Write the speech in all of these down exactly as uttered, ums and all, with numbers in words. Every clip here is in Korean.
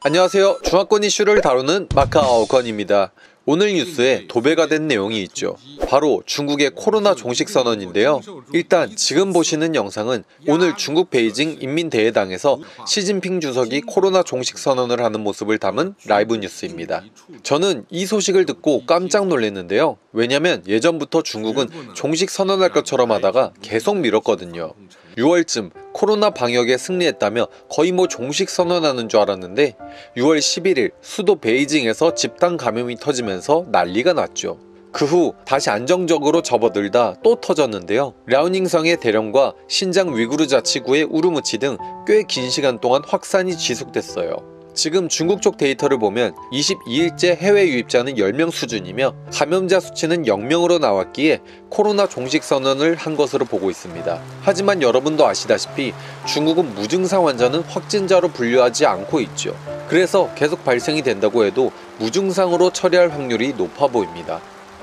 안녕하세요. 중화권 이슈를 다루는 마카오건입니다. 오늘 뉴스에 도배가 된 내용이 있죠. 바로 중국의 코로나 종식 선언인데요. 일단 지금 보시는 영상은 오늘 중국 베이징 인민대회당에서 시진핑 주석이 코로나 종식 선언을 하는 모습을 담은 라이브 뉴스입니다. 저는 이 소식을 듣고 깜짝 놀랐는데요. 왜냐면 예전부터 중국은 종식 선언할 것처럼 하다가 계속 미뤘거든요. 유월쯤 코로나 방역에 승리했다며 거의 뭐 종식 선언하는 줄 알았는데 유월 십일일 수도 베이징에서 집단 감염이 터지면서 난리가 났죠. 그 후 다시 안정적으로 접어들다 또 터졌는데요. 랴오닝성의 대령과 신장 위구르 자치구의 우르무치 등 꽤 긴 시간 동안 확산이 지속됐어요. 지금 중국 쪽 데이터를 보면 이십이일째 해외 유입자는 열 명 수준이며 감염자 수치는 영 명으로 나왔기에 코로나 종식 선언을 한 것으로 보고 있습니다. 하지만 여러분도 아시다시피 중국은 무증상 환자는 확진자로 분류하지 않고 있죠. 그래서 계속 발생이 된다고 해도 무증상으로 처리할 확률이 높아 보입니다.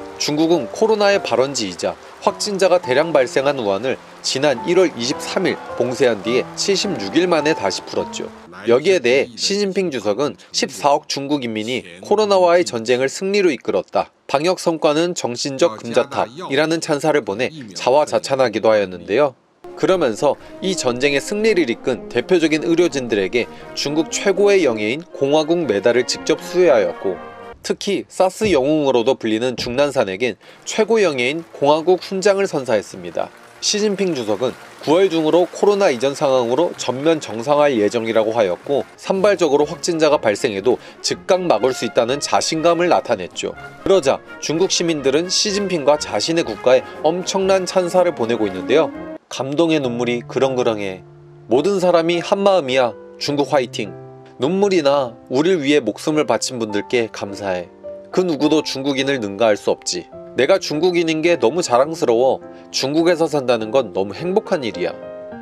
중국은 코로나의 발원지이자 확진자가 대량 발생한 우한을 지난 일월 이십삼일 봉쇄한 뒤에 칠십육일 만에 다시 풀었죠. 여기에 대해 시진핑 주석은 십사억 중국 인민이 코로나와의 전쟁을 승리로 이끌었다. 방역 성과는 정신적 금자탑이라는 찬사를 보내 자화자찬하기도 하였는데요. 그러면서 이 전쟁의 승리를 이끈 대표적인 의료진들에게 중국 최고의 영예인 공화국 메달을 직접 수여하였고, 특히 사스 영웅으로도 불리는 중난산에겐 최고 영예인 공화국 훈장을 선사했습니다. 시진핑 주석은 구월 중으로 코로나 이전 상황으로 전면 정상화할 예정이라고 하였고, 산발적으로 확진자가 발생해도 즉각 막을 수 있다는 자신감을 나타냈죠. 그러자 중국 시민들은 시진핑과 자신의 국가에 엄청난 찬사를 보내고 있는데요. 감동의 눈물이 그렁그렁해. 모든 사람이 한마음이야. 중국 화이팅. 눈물이 나. 우릴 위해 목숨을 바친 분들께 감사해. 그 누구도 중국인을 능가할 수 없지. 내가 중국인인 게 너무 자랑스러워. 중국에서 산다는 건 너무 행복한 일이야.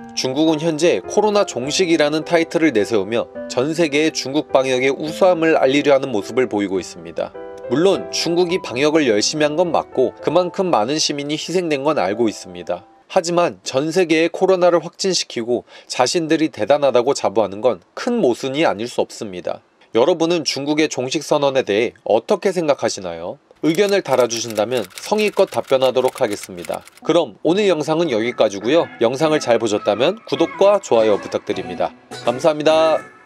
중국은 현재 코로나 종식이라는 타이틀을 내세우며 전 세계에 중국 방역의 우수함을 알리려 하는 모습을 보이고 있습니다. 물론 중국이 방역을 열심히 한 건 맞고 그만큼 많은 시민이 희생된 건 알고 있습니다. 하지만 전 세계에 코로나를 확진시키고 자신들이 대단하다고 자부하는 건 큰 모순이 아닐 수 없습니다. 여러분은 중국의 종식 선언에 대해 어떻게 생각하시나요? 의견을 달아주신다면 성의껏 답변하도록 하겠습니다. 그럼 오늘 영상은 여기까지고요. 영상을 잘 보셨다면 구독과 좋아요 부탁드립니다. 감사합니다.